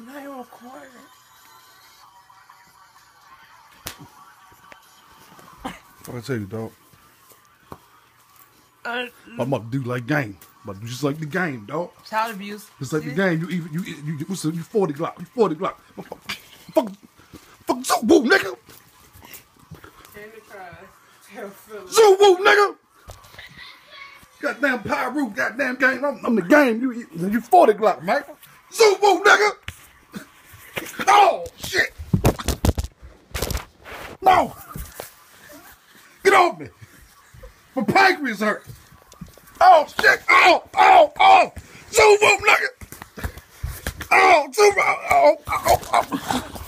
not even recording. What I tell you, dog? I'm about to do like game. I'm about to do just like the game, dog. Child abuse. Just like the game. You 40 Glock. You 40 Glock. Fuck Chopo, nigga. In the trash. Chopo, nigga. Goddamn Pyro, goddamn game. I'm the game. You 40 Glock, man. Chopo, nigga. Oh, shit. No. Get off me. My pancreas hurt. Oh, shit. Oh. Chopo, nigga. Oh, Chopo. Oh.